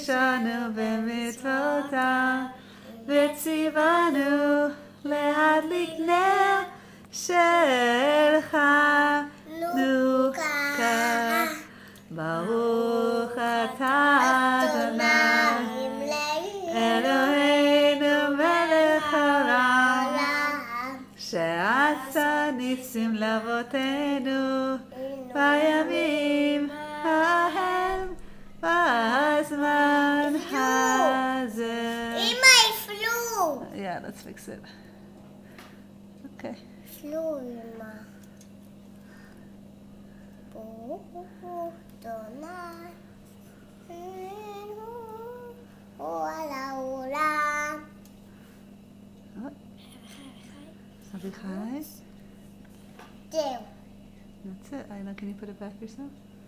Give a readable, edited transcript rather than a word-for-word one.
קידשנו במצוותיו, וציוונו להדליק נר של חנוכה. ברוך אתה אדוני אלוהינו מלך העולם, שעשה ניסים לאבותינו בימים ההם בזמן הזה. אמא, הפלו! Yeah, let's fix it. Okay. הפלו, אמא. ברוך אדוני הוא על העולם. Avichai. זהו. That's it. Aina, can you put it back yourself?